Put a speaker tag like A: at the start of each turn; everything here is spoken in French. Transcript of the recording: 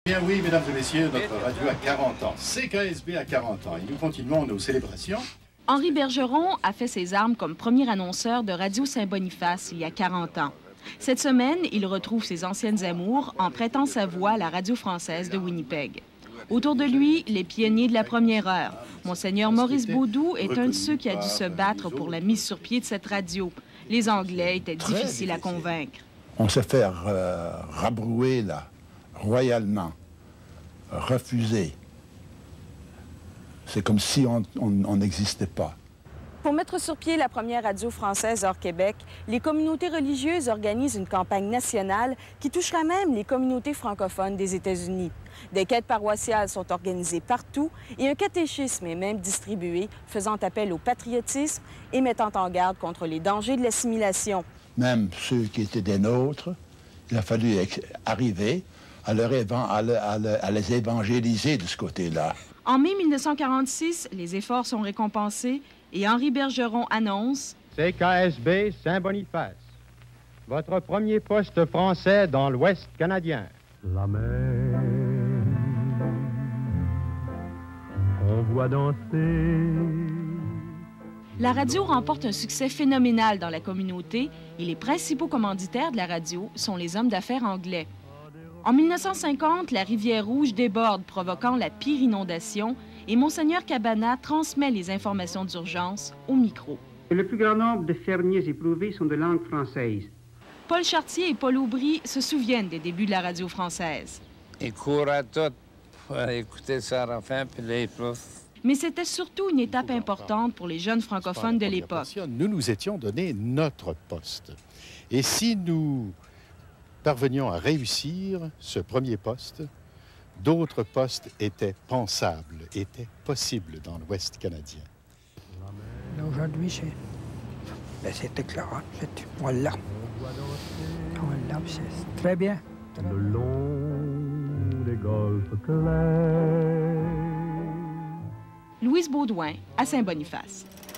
A: Bien oui, mesdames et messieurs, notre radio a 40 ans. CKSB a 40 ans et nous continuons nos célébrations.
B: Henri Bergeron a fait ses armes comme premier annonceur de Radio Saint-Boniface il y a 40 ans. Cette semaine, il retrouve ses anciennes amours en prêtant sa voix à la radio française de Winnipeg. Autour de lui, les pionniers de la première heure. Monseigneur Maurice Baudou est un de ceux qui a dû se battre pour la mise sur pied de cette radio. Les Anglais étaient difficiles à convaincre.
C: On s'est fait rabrouer, là, royalement, refusé. C'est comme si on n'existait pas.
B: Pour mettre sur pied la première radio française hors Québec, les communautés religieuses organisent une campagne nationale qui touchera même les communautés francophones des États-Unis. Des quêtes paroissiales sont organisées partout et un catéchisme est même distribué, faisant appel au patriotisme et mettant en garde contre les dangers de l'assimilation.
C: Même ceux qui étaient des nôtres, il a fallu arriver à les évangéliser de ce côté-là.
B: En mai 1946, les efforts sont récompensés et Henri Bergeron annonce «
D: CKSB Saint-Boniface, votre premier poste français dans l'Ouest canadien. » La mer, on voit danser.
B: La radio remporte un succès phénoménal dans la communauté et les principaux commanditaires de la radio sont les hommes d'affaires anglais. En 1950, la rivière Rouge déborde, provoquant la pire inondation, et Monseigneur Cabana transmet les informations d'urgence au micro.
E: Le plus grand nombre de fermiers éprouvés sont de langue française.
B: Paul Chartier et Paul Aubry se souviennent des débuts de la radio française.
F: Ils courent à tout pour écouter ça à la fin, puis les profs.
B: Mais c'était surtout une étape importante pour les jeunes francophones de l'époque.
A: Nous nous étions donné notre poste. Et si nous parvenions à réussir ce premier poste, d'autres postes étaient pensables, étaient possibles dans l'Ouest canadien.
G: Aujourd'hui, c'est éclairant. On l'a. On l'a, c'est très bien.
D: Le long des golfes clairs.
B: Louise Baudouin, à Saint-Boniface.